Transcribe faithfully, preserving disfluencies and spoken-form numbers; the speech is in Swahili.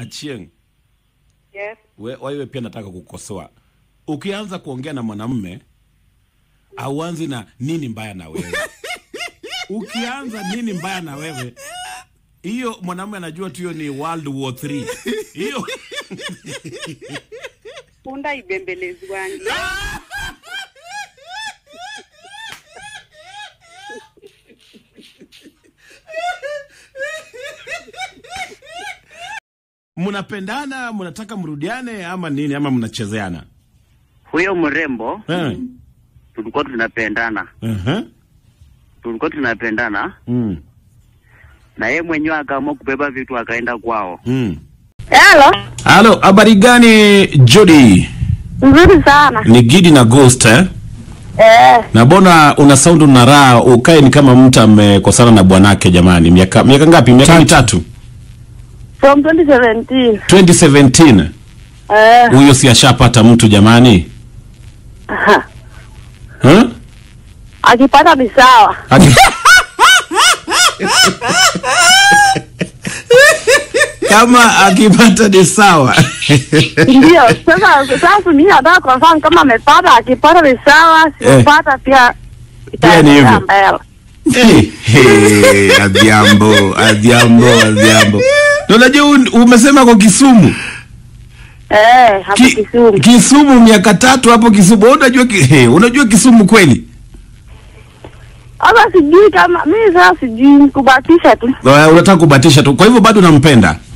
Achieng. Yes. We, wewe pia nataka kukosoa. Ukianza kuongea na mwanamume, auanzi na nini mbaya na wewe. Ukianza nini mbaya na wewe, hiyo mwanamume anajua tu hiyo ni World War three. Hiyo Punda ibembelezi wangi. Mnapendana, mnataka mrudiane ama nini, ama mnachezeana? Huyo mrembo Eh. tulikuwa tunapendana. Mhm. Uh-huh. Tulikuwa tunapendana. Mm. Na yeye mwenyewe akaamua kubeba vitu akaenda kwao. Mm. Hello. Halo, habari gani Jody? Nzuri sana. Ni Gidi na Ghost eh? Eh. Na bona una sound una raha, ukae ni kama mtu amekosana na bwanake jamani. Miaka miaka ngapi? Miaka mitatu. From twenty seventeen. twenty seventeen. Eh. Huyo si ashapata mtu jamani? Aha. Huh? Akipata ni sawa. Aki... Kama akipata ni sawa. Ndio, sasa sasa mimi nataka confirm kama amepata, akipata ni sawa, sipata pia pia ni hivyo. Hey, hey, Adhiambo, Adhiambo, Adhiambo. Unajua umesema kwa Kisumu? Eh, hapo Ki, Kisumu. Kisumu miaka tatu hapo Kisumu. Unajua hey, unajua Kisumu kweli? Aba sijui kama mimi sasa sijui kubatisha tu. Uh, unataka kubatisha tu. Kwa hivyo bado unampenda?